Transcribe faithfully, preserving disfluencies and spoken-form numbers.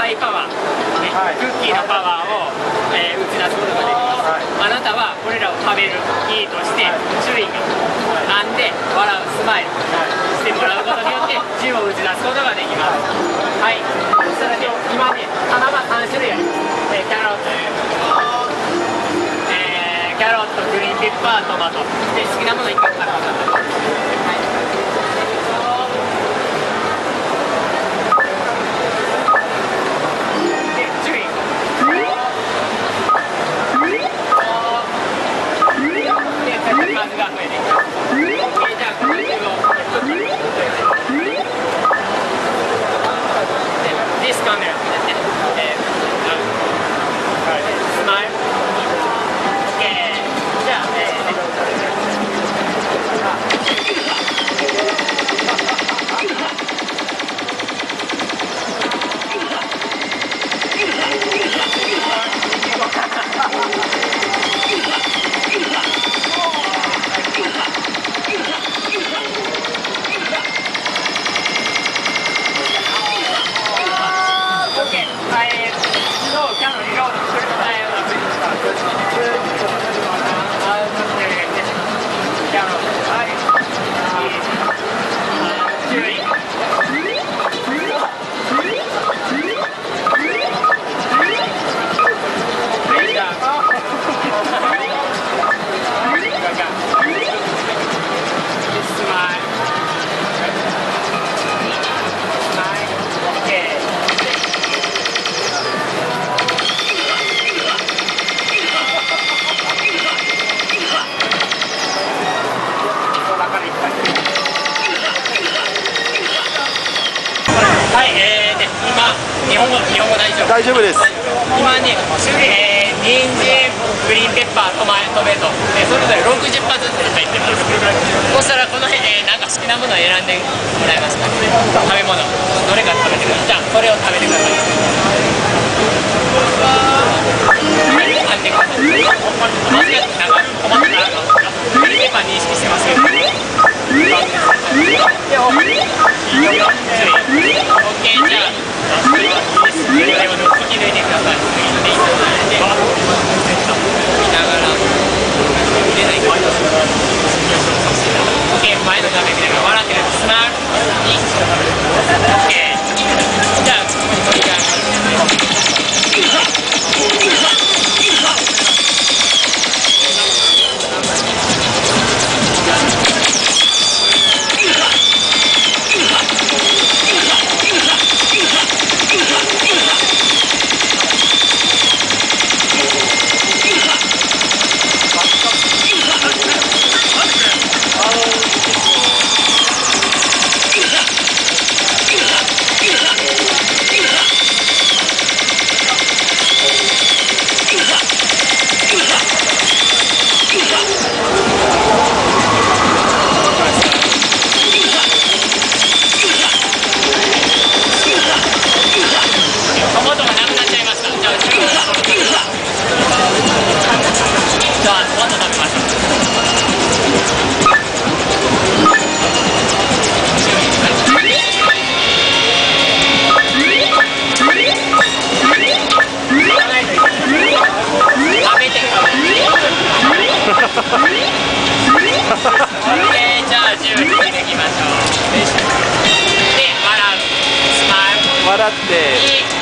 イパワー、ね、クッキーのパワーを、えー、打ち出すことができます、はい、あなたはこれらを食べるキーとして注意が噛んで笑うスマイルしてもらうことによって銃を打ち出すことができます。はい、そしたらね、今ね弾がさん種類あります、えー、キャロット、えー、キャロット、グリーンペッパー、トマトで好きなものいっこからください。数が増えていきます。じゃあこの銃をディスカメラですね。えー、スマイル。OK。じゃあ、えー、日本語、日本語大丈夫。 大丈夫です。 今ね、えー、人参、グリーンペッパー、トマトメト、えー、それぞれろくじゅっぱつずつ入ってます。そしたらこの辺、えー、なんか好きなものを選んでもらえますか。食べ物、どれか食べてください。じゃあこれを食べてください。はい、食べてください。間違ってなんか困ったらグリーンペッパー認識してますけど。いいよ。オッケー、じゃあ。これを抜き抜いてください。見ながら入れないでください。オッケー、前の画面見ながら笑ってる。スマール。オッケー。じゃあ次にこれから笑って